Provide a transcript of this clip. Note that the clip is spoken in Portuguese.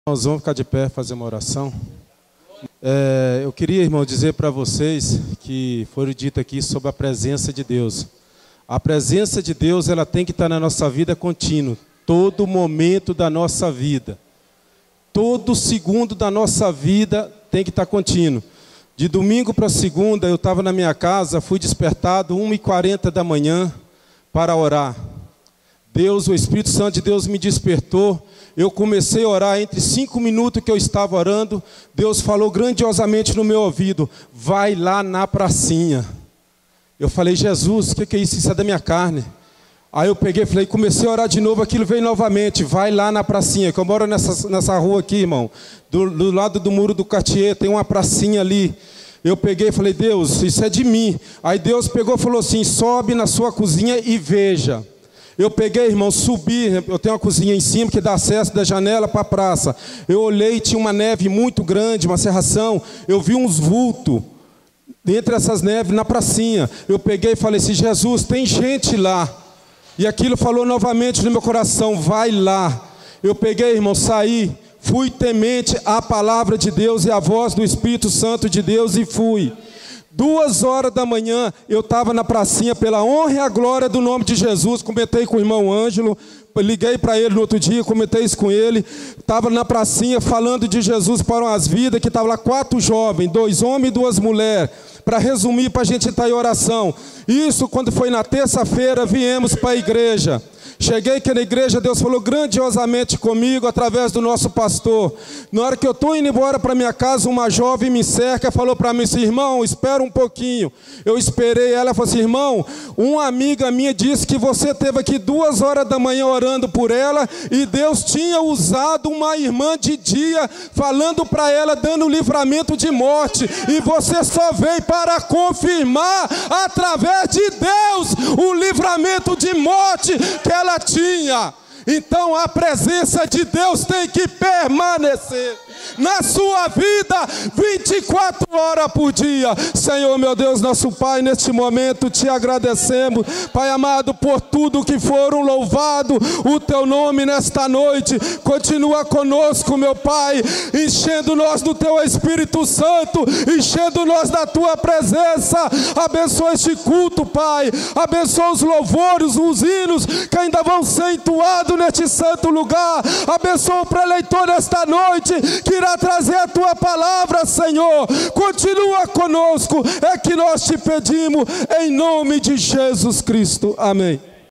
Nós vamos ficar de pé, fazer uma oração. Eu queria, irmão, dizer para vocês que foi dito aqui sobre a presença de Deus. A presença de Deus, ela tem que estar na nossa vida contínuo, todo momento da nossa vida. Todo segundo da nossa vida tem que estar contínuo. De domingo para segunda, eu estava na minha casa, fui despertado 1h40 da manhã para orar. Deus, o Espírito Santo de Deus me despertou. Eu comecei a orar, entre 5 minutos que eu estava orando, Deus falou grandiosamente no meu ouvido: vai lá na pracinha. Eu falei: Jesus, o que é isso? Isso é da minha carne. Aí eu peguei e falei, comecei a orar de novo, aquilo veio novamente: vai lá na pracinha, que eu moro nessa rua aqui, irmão, do lado do muro do Cartier, tem uma pracinha ali. Eu peguei e falei: Deus, isso é de mim. Aí Deus pegou e falou assim: sobe na sua cozinha e veja. Eu peguei, irmão, subi, eu tenho uma cozinha em cima que dá acesso da janela para a praça. Eu olhei, tinha uma neve muito grande, uma cerração. Eu vi uns vultos entre essas neves na pracinha. Eu peguei e falei assim: Jesus, tem gente lá. E aquilo falou novamente no meu coração: vai lá. Eu peguei, irmão, saí, fui temente à palavra de Deus e à voz do Espírito Santo de Deus e fui. 2 horas da manhã, eu estava na pracinha, pela honra e a glória do nome de Jesus. Comentei com o irmão Ângelo, liguei para ele no outro dia, comentei isso com ele. Estava na pracinha falando de Jesus para umas vidas, que estavam lá 4 jovens, 2 homens e 2 mulheres. Para resumir, para a gente estar em oração. Isso quando foi na terça-feira, viemos para a igreja. Cheguei aqui na igreja, Deus falou grandiosamente comigo através do nosso pastor. Na hora que eu estou indo embora para minha casa, uma jovem me cerca e falou para mim assim: irmão, espera um pouquinho. Eu esperei ela, falou assim: irmão, uma amiga minha disse que você esteve aqui 2 horas da manhã orando por ela e Deus tinha usado uma irmã de dia, falando para ela, dando livramento de morte. E você só veio para confirmar através de Deus o livramento de morte que ela tinha. Então a presença de Deus tem que permanecer na sua vida 24 horas por dia. Senhor, meu Deus, nosso Pai, neste momento te agradecemos, Pai amado, por tudo que foram louvado o teu nome nesta noite. Continua conosco, meu Pai, enchendo nós do teu Espírito Santo, enchendo nós da tua presença. Abençoa este culto, Pai, abençoa os louvores, os hinos que ainda vão ser entoados neste santo lugar. Abençoa o preleitor nesta noite, que irá trazer a tua palavra, Senhor. Continua conosco, é que nós te pedimos, em nome de Jesus Cristo. Amém.